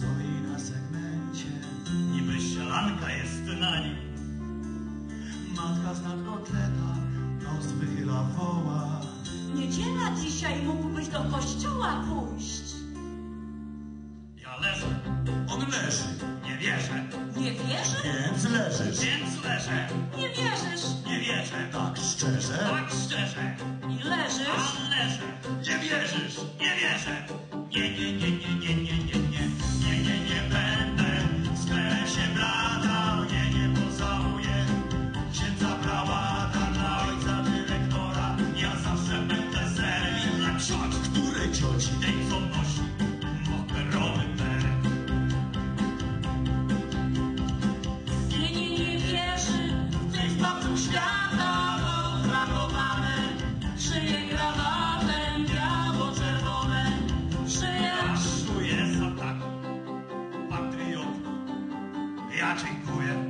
stoi na segmencie. Niby sielanka jest na nim. Matka z nadkotleta nos wychyla, woła. Niedziela dzisiaj, mógłbyś do kościoła pójść. Ja leżę, On leży, nie wierzę, Nie wierzysz? więc leżysz. więc leżę, Nie wierzysz. nie wierzę. Tak szczerze, Tak szczerze, I leżysz? a leżę. Nie wierzysz, nie wierzę. Nie, nie, nie, nie, nie, nie, nie, nie. Nie, nie, nie będę w sklesie bratał. Nie, nie pocałuję księdza prałata dla ojca dyrektora. Ja zawsze będę serem dla cioci, które cioci? tej co nosi moherowy beret. Nie, nie, nie wierzy w tych zbawców świata, ofragowane, szyje krawatem biało-czerwone, szyje. Aż tu jest atak patriotów. Ja dziękuję.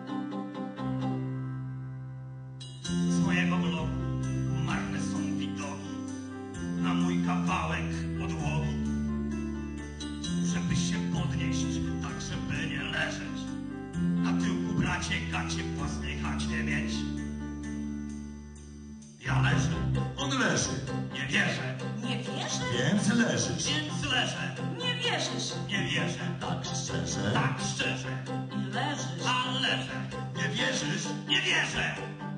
Swojego bloku marne są widoki na mój kawałek podłogi. Żeby się podnieść, tak żeby nie leżeć. Na tyłku bracie gacie własnej chacie mieć. Ja leżę, On leży, nie wierzę, Nie wierzysz? więc leżysz. więc leżę, Nie wierzysz. nie wierzę. Tak szczerze, Tak szczerze, I leżysz. a leżę. nie wierzysz? Nie wierzę!